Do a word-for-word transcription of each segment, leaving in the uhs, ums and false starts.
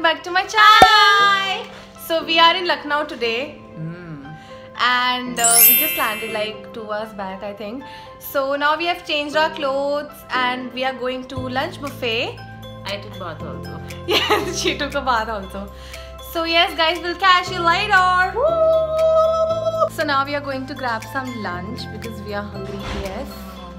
back to my channel. Hi. So we are in Lucknow today. Mm. And uh, we just landed like two hours back, I think. So now we have changed our clothes and we are going to lunch buffet. I took bath also. Yes, she took a bath also. So yes guys, we'll catch you later. Woo! So now we are going to grab some lunch because we are hungry. Yes.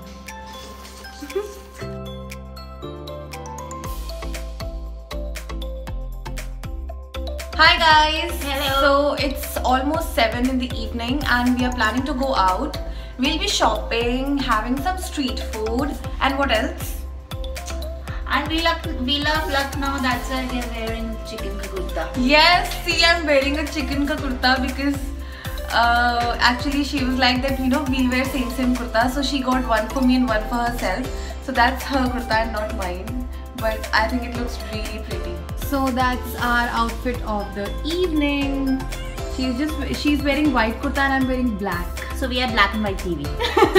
Hi guys. Hello. So it's almost seven in the evening and we are planning to go out. We'll be shopping, having some street food, and what else? And we love we love Lucknow. That's why we are wearing chicken ka kurta. Yes, see, I'm wearing a chicken ka kurta because uh, actually she was like that, you know, we'll wear same same kurta. So she got one for me and one for herself. So that's her kurta and not mine. But I think it looks really pretty. So that's our outfit of the evening. She's just she's wearing white kurta and I'm wearing black. So we are black and white T V.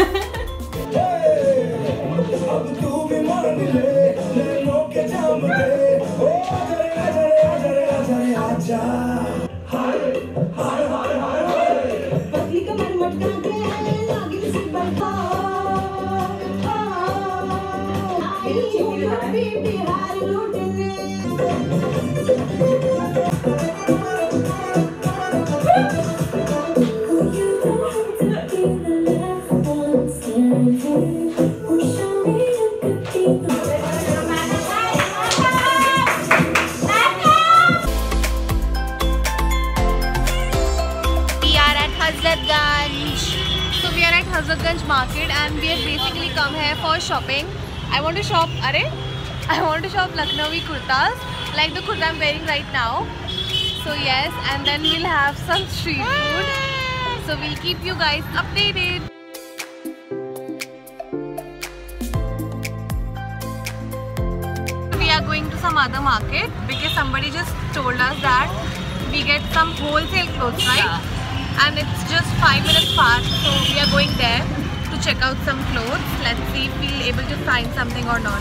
So we are at Hazratganj market and we have basically come here for shopping. I want to shop, are I want to shop Lucknowi kurtas like the kurta I'm wearing right now. So yes, and then we'll have some street food. So we'll keep you guys updated. We are going to some other market because somebody just told us that we get some wholesale clothes, right? Yeah. And it's just five minutes past, so we are going there to check out some clothes. Let's see if we'll able to find something or not.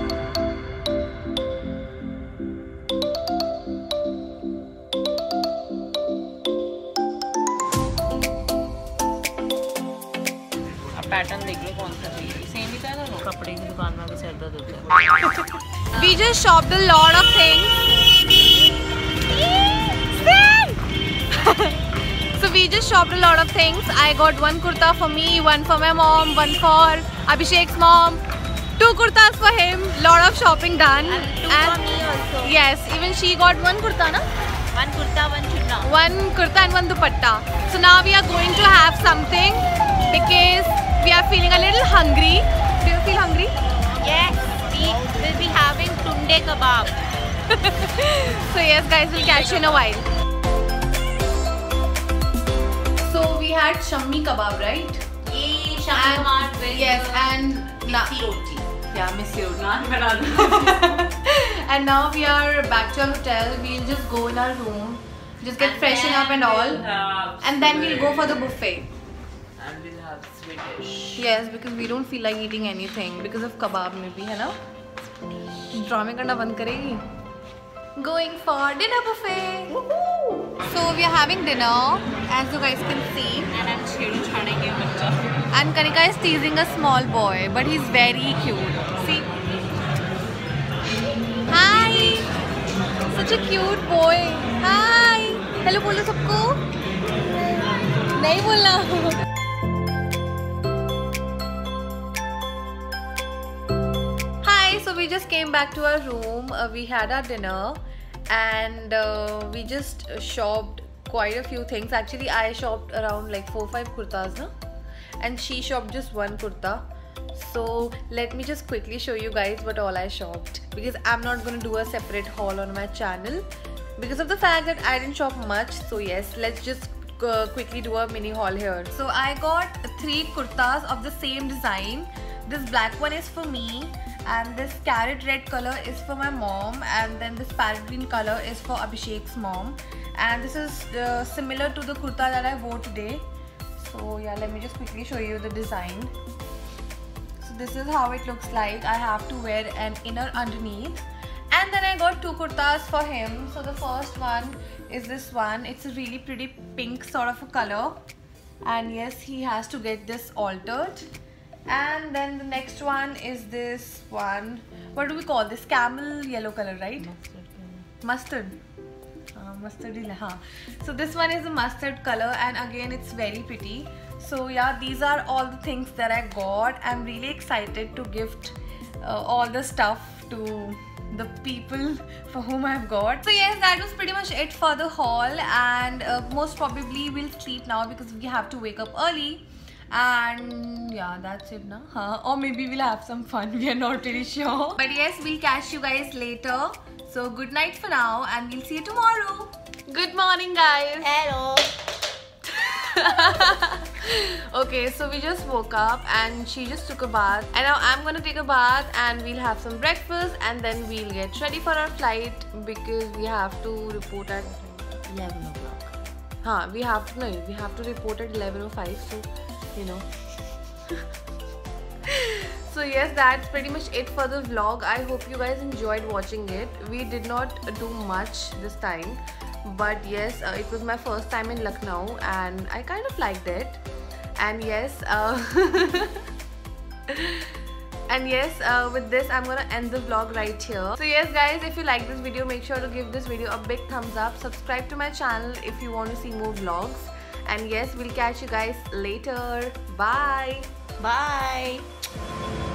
अब pattern देख लो कौन सा चाहिए. Same ही था ना लो. कपड़े की दुकान में भी सर दर्द होता है. We just shopped a lot of things. So we just shopped a lot of things. I got one kurta for me, one for my mom, one for Abhishek's mom, two kurtas for him. Lot of shopping done. And two and for me also. Yes, even she got one kurta, na? One kurta, one chunna. One kurta and one dupatta. So now we are going to have something because we are feeling a little hungry. Do you feel hungry? Yes, we will be having tunde kebab. So yes guys, we'll catch you in a while. So we had shammi kebab, right? Yay, shammi kebab with yes, and missi roti. Yeah, missi roti. And now we are back to our hotel. We'll just go in our room, just get And freshen up and then all, we'll have and then we'll go for the sweet. buffet. And we'll have Swedish. Yes, because we don't feel like eating anything because of kebab maybe, है ना? Drama करना बंद करेगी. Going for dinner buffet. So we are having dinner, as you guys can see. And I'm sharing chhane bachcha. And Kanika is teasing a small boy, but he's very cute. See? Hi! Such a cute boy. Hi! Hello बोलो सबको. नहीं बोलना. Hi! So we just came back to our room. Uh, we had our dinner, and uh, we just uh, shopped quite a few things. Actually, I shopped around like four five kurtas, na? And she shopped just one kurta. So let me just quickly show you guys what all I shopped, because I'm not going to do a separate haul on my channel because of the fact that I didn't shop much. So yes, let's just uh, quickly do a mini haul here. So I got three kurtas of the same design. This black one is for me, and this carrot red color is for my mom, and then this parrot green color is for Abhishek's mom, and this is uh, similar to the kurta that I wore today. So yeah, let me just quickly show you the design. So this is how it looks like. I have to wear an inner underneath, and And then I got two kurtas for him. So the first one is this one. It's a really pretty pink sort of a color. And yes, he has to get this altered. And then the next one is this one. What do we call this? Camel yellow color, right? Mustard. Uh, mustard. Huh. So this one is a mustard color, and again it's very pretty. So yeah, these are all the things that I got. I'm really excited to gift uh, all the stuff to the people for whom I've got. So yes, that was pretty much it for the haul, and uh, most probably we'll sleep now because we have to wake up early. And yeah, that's it now. Huh? Or maybe we'll have some fun. We are not really sure. But yes, we'll catch you guys later. So good night for now, and we'll see you tomorrow. Good morning, guys. Hello. Okay, so we just woke up and she just took a bath, and now I'm gonna take a bath and we'll have some breakfast, and then we'll get ready for our flight because we have to report at eleven o'clock. Huh, we have to no, we have to report at eleven oh five, so you know. So yes, that's pretty much it for the vlog. I hope you guys enjoyed watching it. We did not do much this time, but yes, uh, it was my first time in Lucknow and I kind of liked it. And yes, uh, and yes, uh, with this I'm gonna end the vlog right here. So yes guys, if you like this video, make sure to give this video a big thumbs up. Subscribe to my channel if you want to see more vlogs. And yes, we'll catch you guys later. Bye. Bye.